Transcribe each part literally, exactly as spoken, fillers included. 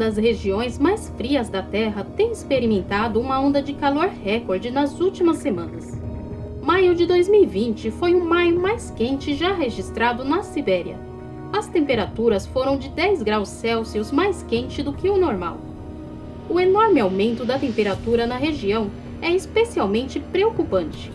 das regiões mais frias da Terra tem experimentado uma onda de calor recorde nas últimas semanas. Maio de dois mil e vinte foi o maio mais quente já registrado na Sibéria. As temperaturas foram de dez graus Celsius mais quente do que o normal. O enorme aumento da temperatura na região é especialmente preocupante.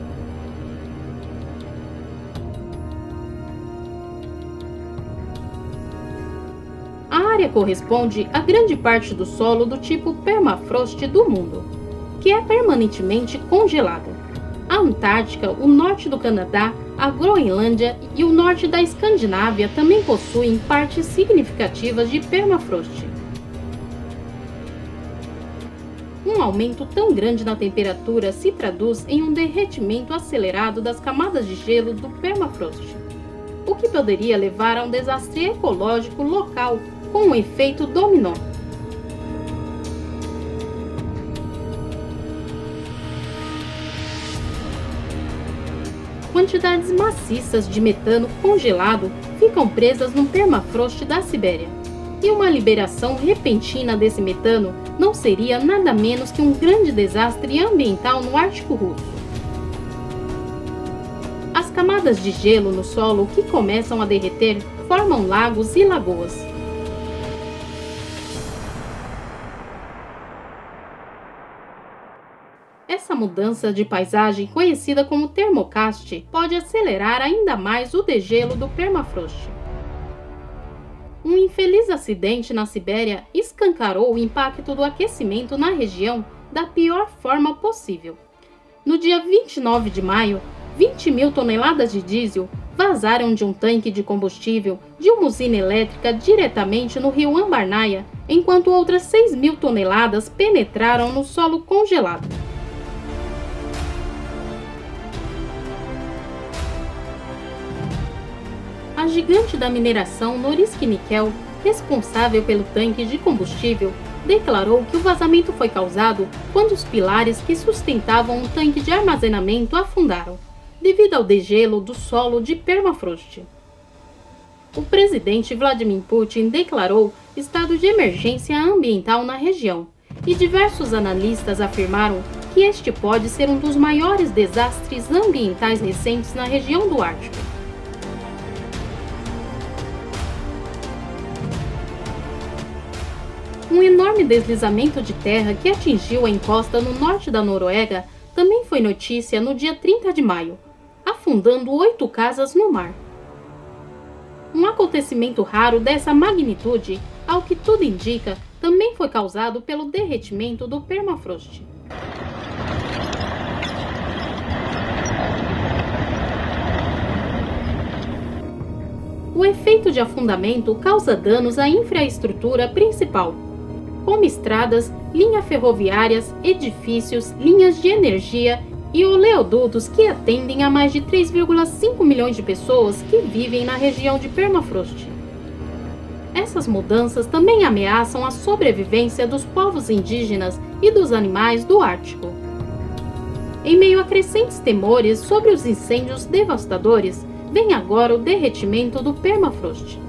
A área corresponde a grande parte do solo do tipo permafrost do mundo, que é permanentemente congelado. A Antártica, o norte do Canadá, a Groenlândia e o norte da Escandinávia também possuem partes significativas de permafrost. Um aumento tão grande na temperatura se traduz em um derretimento acelerado das camadas de gelo do permafrost, o que poderia levar a um desastre ecológico local com um efeito dominó. Quantidades maciças de metano congelado ficam presas no permafrost da Sibéria, e uma liberação repentina desse metano não seria nada menos que um grande desastre ambiental no Ártico Russo. As camadas de gelo no solo que começam a derreter formam lagos e lagoas. Essa mudança de paisagem, conhecida como termocaste, pode acelerar ainda mais o degelo do permafrost. Um infeliz acidente na Sibéria escancarou o impacto do aquecimento na região da pior forma possível. No dia vinte e nove de maio, vinte mil toneladas de diesel vazaram de um tanque de combustível de uma usina elétrica diretamente no rio Ambarnaia, enquanto outras seis mil toneladas penetraram no solo congelado. A gigante da mineração Norilsk Nickel, responsável pelo tanque de combustível, declarou que o vazamento foi causado quando os pilares que sustentavam o tanque de armazenamento afundaram, devido ao degelo do solo de permafrost. O presidente Vladimir Putin declarou estado de emergência ambiental na região, e diversos analistas afirmaram que este pode ser um dos maiores desastres ambientais recentes na região do Ártico. Um enorme deslizamento de terra que atingiu a encosta no norte da Noruega também foi notícia no dia trinta de maio, afundando oito casas no mar. Um acontecimento raro dessa magnitude, ao que tudo indica, também foi causado pelo derretimento do permafrost. O efeito de afundamento causa danos à infraestrutura principal, como estradas, linhas ferroviárias, edifícios, linhas de energia e oleodutos que atendem a mais de três vírgula cinco milhões de pessoas que vivem na região de permafrost. Essas mudanças também ameaçam a sobrevivência dos povos indígenas e dos animais do Ártico. Em meio a crescentes temores sobre os incêndios devastadores, vem agora o derretimento do permafrost.